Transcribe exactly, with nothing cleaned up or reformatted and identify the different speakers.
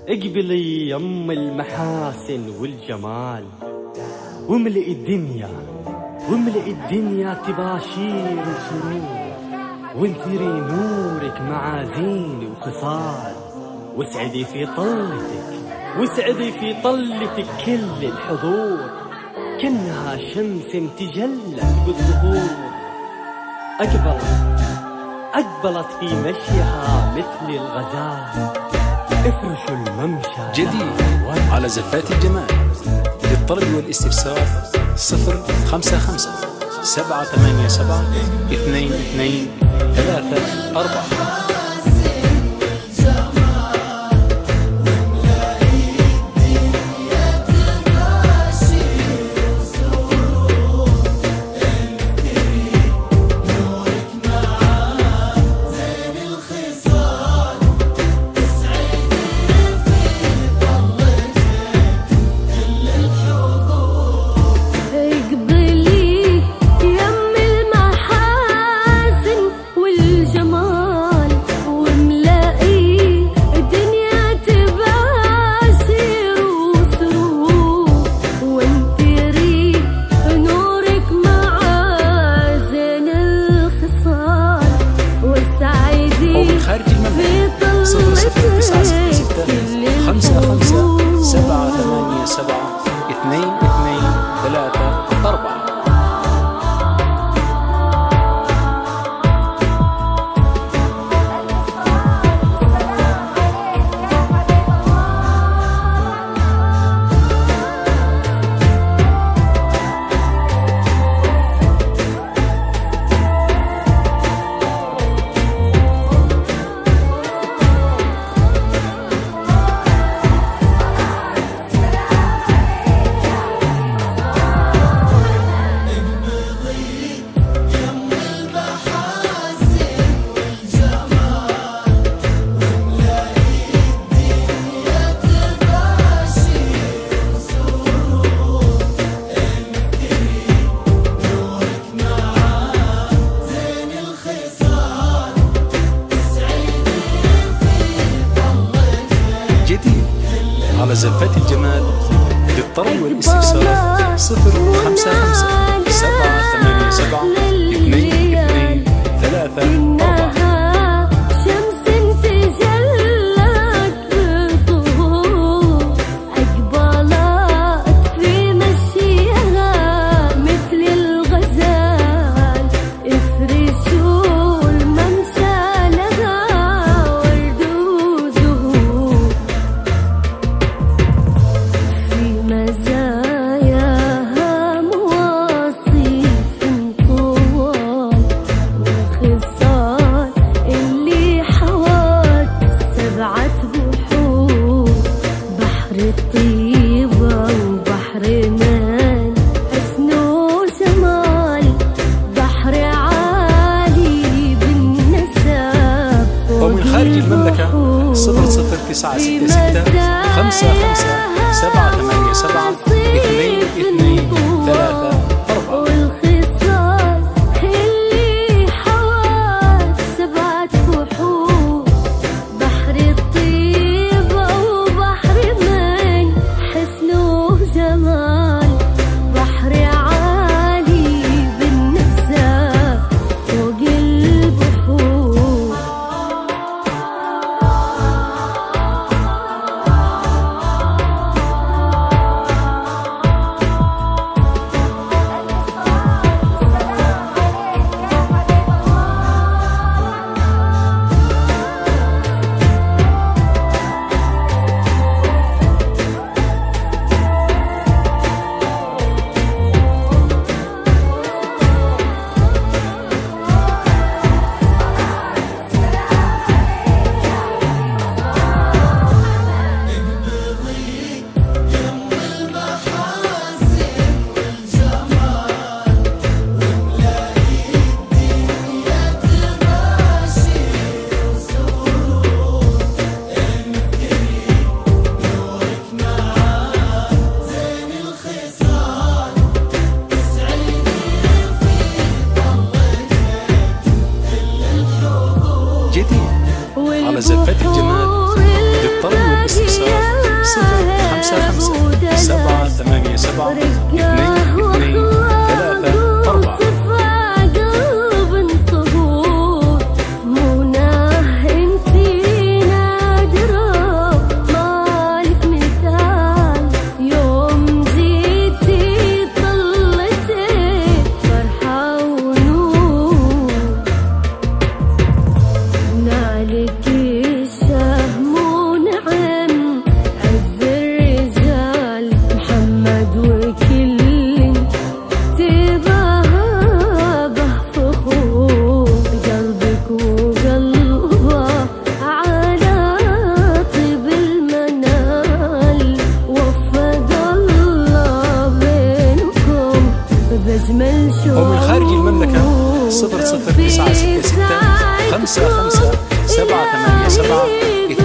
Speaker 1: اقبلي يم المحاسن والجمال، واملئ الدنيا واملئ الدنيا تباشير وسرور، وانثري نورك مع زين وخصال، واسعدي في طلتك واسعدي في طلتك كل الحضور، كأنها شمس تجلت بالظهور. أقبلت أقبلت في مشيها مثل الغزال، افرشوا الممشى
Speaker 2: جديد على زفات الجمال. للطلب والاستفسار صفر خمسة خمسة سبعة ثمانية سبعة اثنين اثنين ثلاثة أربعة. خارج المملكة صفر صفر تسعة ستة ستة خمسة خمسة سبعة ثمانية سبعة اثنين اثنين ثلاثة أربعة. على زفات الجمال. للطلب والاستفسار صفر خمسة خمسة سبعة ثمانية سبعة اثنين اثنين ثلاثة أربعة. خارج المملكة صفر صفر تسعة ستة ستة خمسة خمسة سبعة ثمانية سبعة اثنين اثنين ثلاثة أربعة. على زفات الجمال. للطلب والاستفسار ومن خارج المملكة صفر صفر تسعة ستة ستة خمسة خمسة سبعة ثمانية سبعة